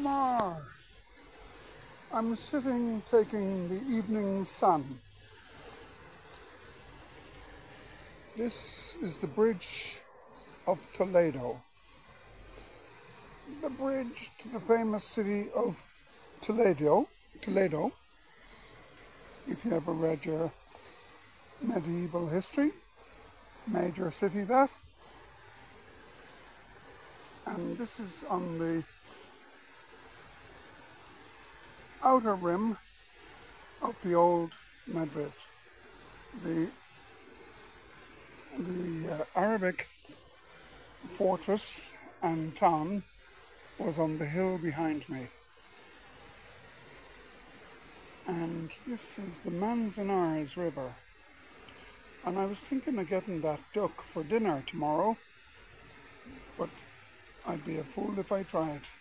lamara. I'm sitting taking the evening sun. This is the bridge of Toledo. The bridge to the famous city of Toledo. If you ever read your medieval history, major city that. And this is on the outer rim of the old Madrid. The Arabic fortress and town was on the hill behind me. And this is the Manzanares River. And I was thinking of getting that duck for dinner tomorrow, but I'd be a fool if I tried.